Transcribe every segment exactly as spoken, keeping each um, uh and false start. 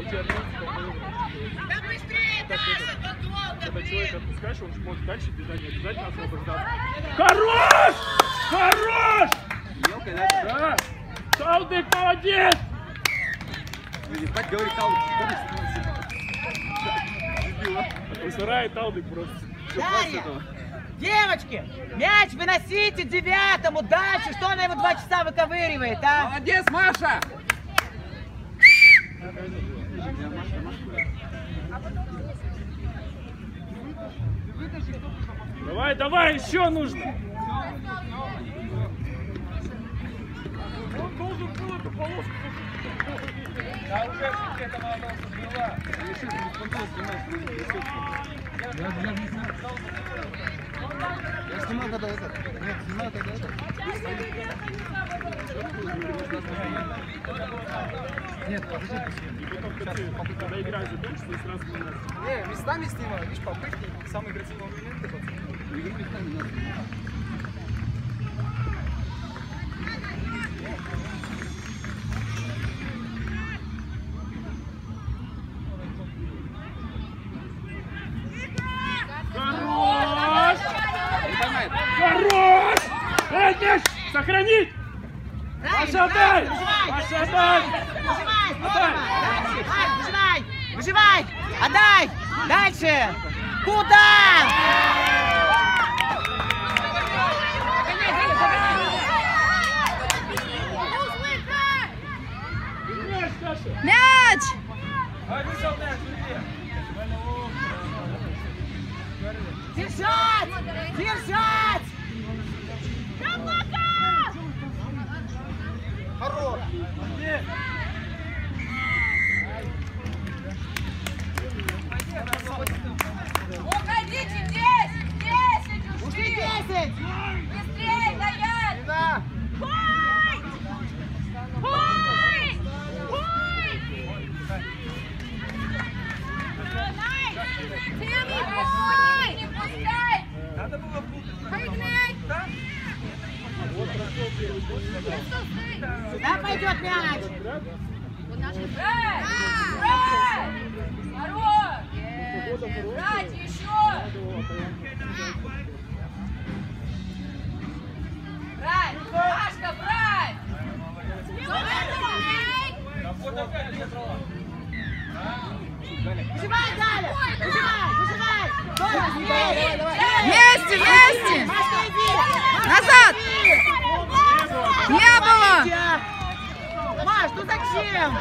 Когда человека отпускаешь, он может дальше бежать, не обязательно освобождаться. Хорош! Хорош! Мелкая, да? Да! Талдык, молодец! Ебать, говорит Талдык. Высырает Талдык просто. Дарья! Девочки, мяч выносите девятому дальше. Что она его два часа выковыривает, а? Молодец, Маша! Давай, давай, еще нужно! Он должен был эту полоску. Да уже эта молодая была. Я снимал когда это. Нет, снимал когда это. Нет, подожди. Когда игра закончится, сразу не надо. Не, местами снимаю, видишь, попытки, самые красивые моменты. Игру местами надо. Хорош! Хорош! Эй, мяч! Сохранить! Маша, отдай! Маша, отдай! Выжимай, здорово! Дальше, выжимай! Выжимай! Отдай! Дальше! Куда? Мяч! Держать! Держать! Хорош! Уходите десять! десять Ушли ушли! десять! Быстрее, Даян! Да! Хой! Хой! Хой! Теми, хой! Не пускай! Надо было путать. Погнать! Сюда пойдет мяч! Брать! Брать! Здорово! Брать еще! Брать! Машка, брать! Выжимай, Галя! Выжимай! Выжимай! Здорово, смелее! Вместе, вместе! Машка, иди! Назад! Машка, иди! Не было! Маш, ну зачем?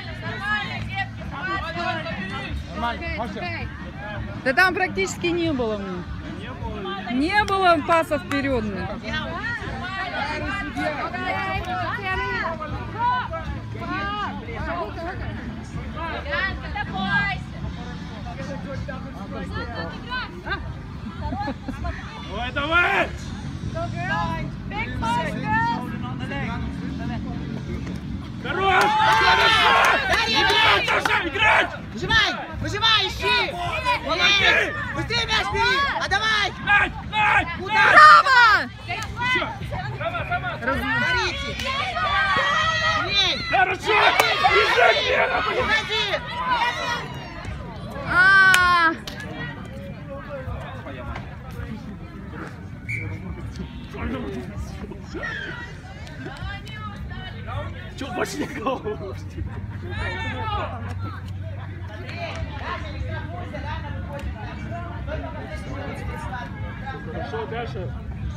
Да там практически не было мне. Не было паса вперед. Ой, давай! Хорош! Играть, Саша, играть! Выжимай! Выжимай, ищи! Молодец! Быстрее мяч бери! А давай! Мяч, мяч! Куда? Браво! Еще! Сама, сама! Горите! Бей! Хорошо! Бежать, Лена! Уходи! А, Че, больше никого? Хорошо, дальше.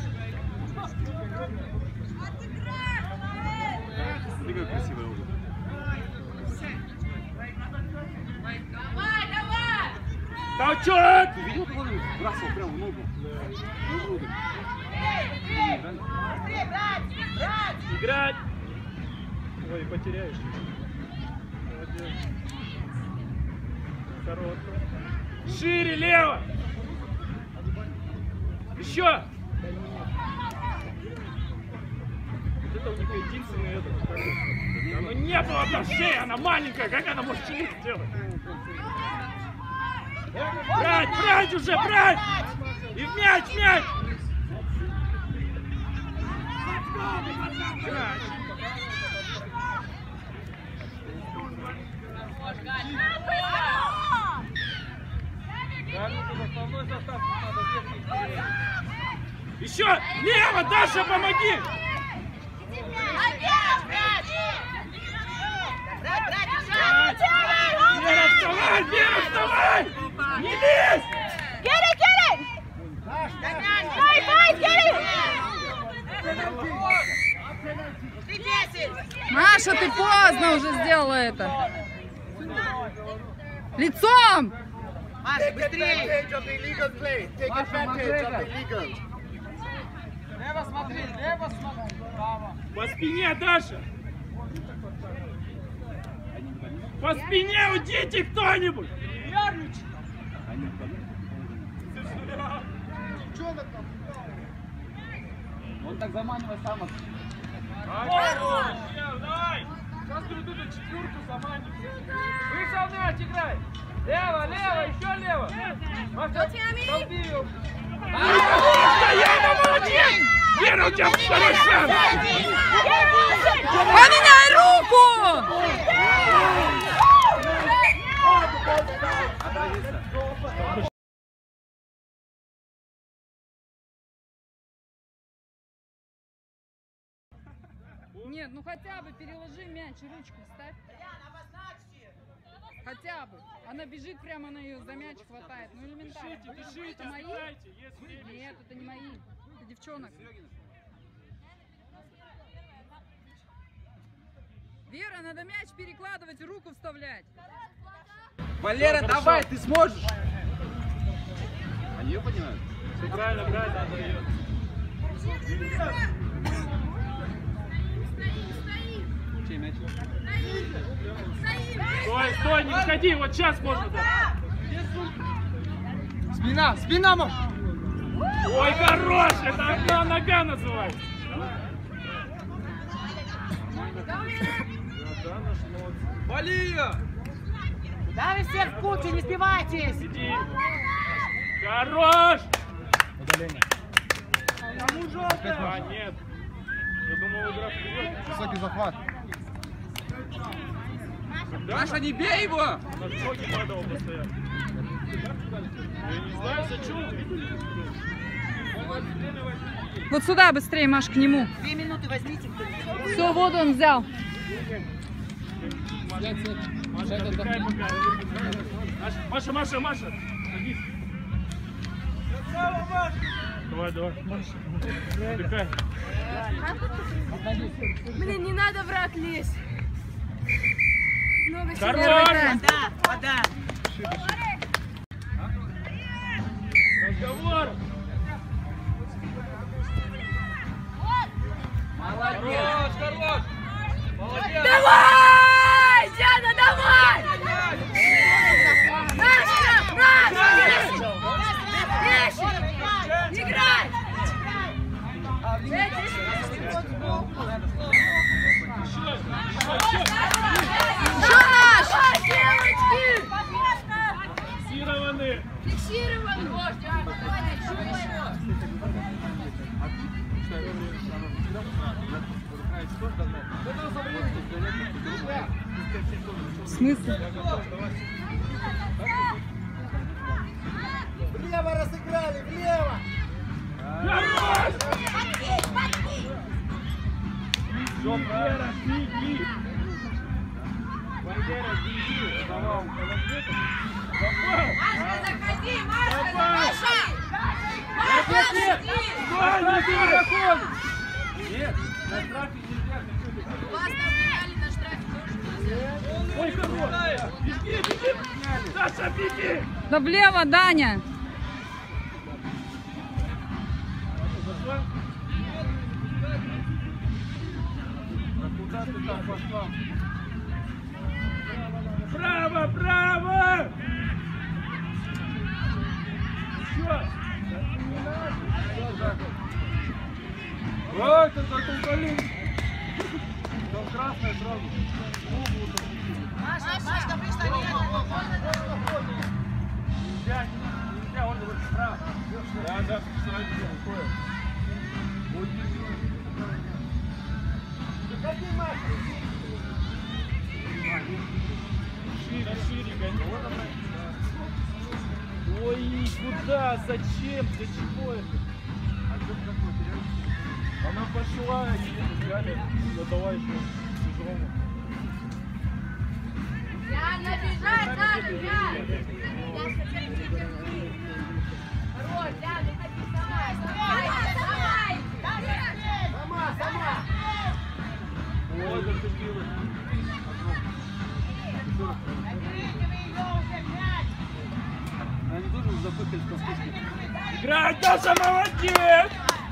Смотри, как красивая уже. давай, давай! Толчок! Ты видел, как он бросал прямо в ногу? Быстрее, брать! Брать! Играть! Ой, потеряешь. Молодец. Коротко. Шире, лево! Еще! Вот это у них единственный этот. Оно не было там шеи, она маленькая, как она может шею сделать? Брать, брать уже, брать! И в мяч, мяч! Мяч! Еще! Лево! Даша, помоги! Вера, вставай! Вера, вставай! Не лезь! Get it, get it! Fight, fight, get it! Маша, ты поздно уже сделала это. Лицом! Маша, быстрее! Лево смотри, лево смотри. Право. По спине, Даша! По спине уйдите кто-нибудь! Он так заманивает сам. Хорош! Давай! Сейчас тут эту четверку заманивай. Вышел мяч, играй! Лево, лево, еще лево! Маша, пробил! Стояна, молодец! Вера, у тебя второй шанс! Поменяй руку! Нет, ну хотя бы переложи мяч, ручку вставь. Хотя бы. Она бежит прямо на ее, за мяч хватает. Ну элементарно. Дышите, дышите, Это мои? отдыхайте, есть время. Нет, это не мои. Это девчонок. Вера, надо мяч перекладывать, руку вставлять. Валера, давай, ты сможешь. Они ее поднимают? Все правильно, правильно отдает. Чей мяч? Стой, стой, не выходи, вот сейчас можно. Да. Спина, спина, мам. Ой, хорош, это одна нога называется. Вали ее. Да вы все в кучу, не сбивайтесь! Иди. Хорош! Удаление. Кому желтое? А, нет. Я думал, игра вперед. Высокий захват. Да? Маша, не бей его! На шоке падал постоянно. Я не знаю, зачем. Вот сюда быстрее, Маш, к нему. Две минуты возьмите. Все, вот он взял. Маша, отдыхай пока. Маша, Маша, Маша. Садись. Давай, давай. Маша. Отдыхай. Блин, не надо в рак лезть. Много сил. Хорош! Вода, вода. Разговор! Хорош, хорош. Молодец. Давай! Диана, давай! Наша! Наша! Вещи! Играй! Что наш? Девочки! Фиксированы! Фиксирован! В смысле? Влево разыграли, влево. Хорош! Валера, беги! Валера, беги! Давай, Давай! Машка, заходи! Машка, Давай! Машка! Машка, Нет! заходи! Стой, не Нет, на штрафе нельзя! Вас обменяли на штрафе. Ой, хорош! Беги, беги! Даша, беги! Да влево, Даня. Куда ты там пошла? Право, право! Еще! Ой, ты такой колен! Там красное сразу. Маша, Машка, пришла, нет. Нельзя, нельзя, он будет справа. Да, да, сразу рукой. Заходи, Маша! Шире, шире, гони. Ой, куда? Зачем? Для чего это? Она пошла и Галя задала еще чужому. Яна, бежать надо, Яна! Хорош, Яна, ходи сама! Давай, давай! Сама, сама! Ой, как ты делаешь. Они тоже запыхались по спуску. Играть, Даша, молодец!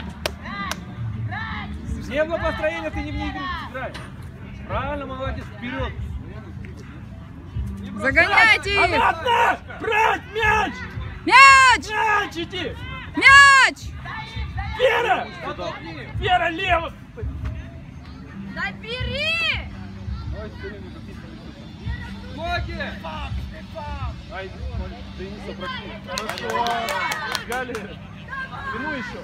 Не было построения, ты не в ней играй. Правильно, молодец, вперед. Загоняйте их! Обратно! Брать мяч! Мяч! Мяч иди! Мяч! Вера! Вера, лево! Забери! Ноги! Ай, Дениса прокинул. Хорошо. Галя, спину еще.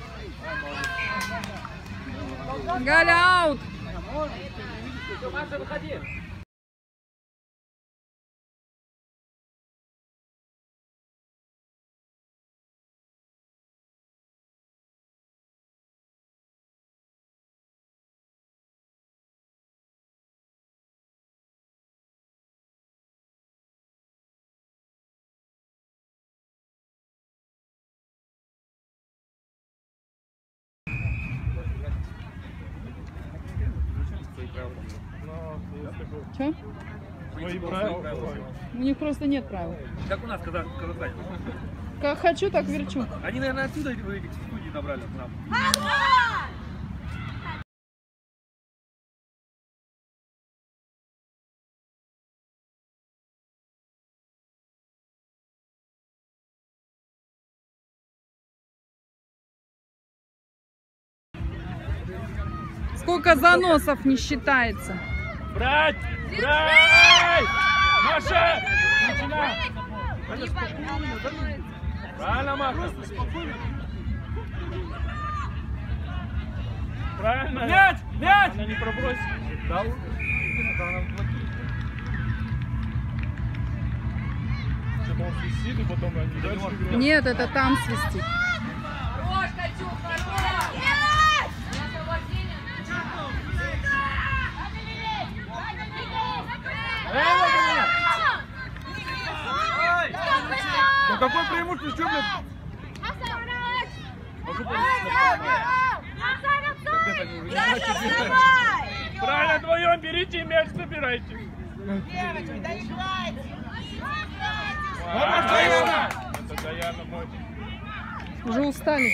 Галя аут! Маша, выходи! Че? Свои правила. У них просто нет правил. Как у нас, когда в Казахстане. Как хочу, так верчу. Они, наверное, отсюда в этих студий набрали к нам. Сколько заносов не считается. Брать! Брать! Маша! Начинай! Правильно, Маша! Правильно! Мяч! Мяч! Она не пробросит. Да? Что-то он свистит, и потом они дальше играют. Нет, это там свистит. Хорош, Катюх, хорош! Ну какое преимущество, что, блядь? Правильно, вдвоем берите и мяч забирайте. Девочки, да не хватит! Даяна! Это Даяна мой. Уже устали.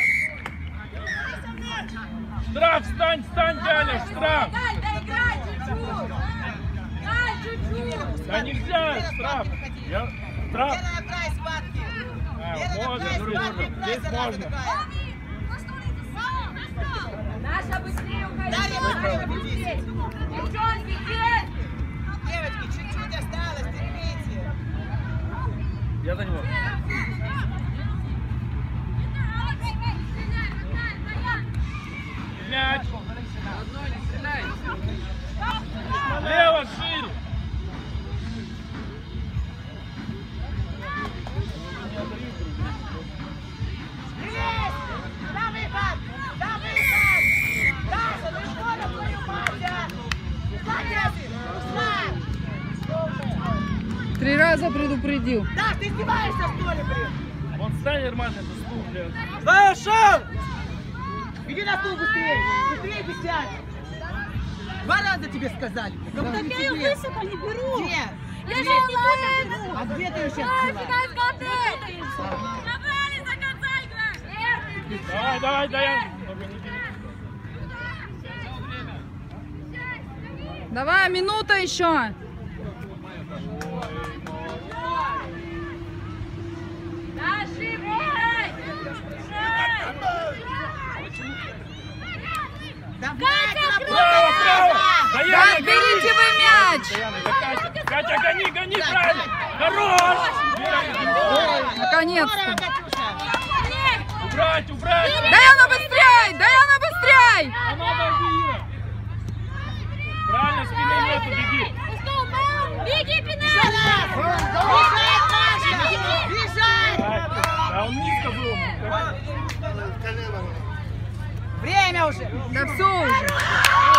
Штраф, встань, встань, Галя, штраф! Дай, доиграй чуть-чуть! Дай чуть-чуть! Да нельзя, штраф! Я... Штраф! Лена, набирай схватки! А, Лена, можно, набирай говорю, схватки, можно. Здесь сразу можно. набирай. Наша быстрее уходи! Дарья, Наша быстрее быстрее! Девчонки, детки! Девочки, чуть-чуть осталось, терпите! Я за него. Мяч! Лево, шире! Да, выход! Да, выход! Даша, ну что на твою мать, а? Славь! Три раза предупредил. Даш, ты издеваешься, что ли, блин? Он стань нормально, это стул, блядь. Даша! Иди на стул быстрее! Быстрее писать! Два раза тебе сказали. Кому так я ее высоко не беру. Где? Я же не беру! А где ты ее сейчас взяла? Забрали за конца играть! Давай, давай, Даян! Давай, минута еще. Давай, Право, право! Да, Даяна, берите вы мяч. Даяна, да, Катя, Катя, гони, гони, правильно! Хорош! Наконец-то. Убрать, убрать! Даяна, быстрей! Даяна, быстрей! А надо, Ира! Правильно, спины нету, беги! Беги, пенальти! Бежать, Маша! Бежать! Время уже. Да все уже.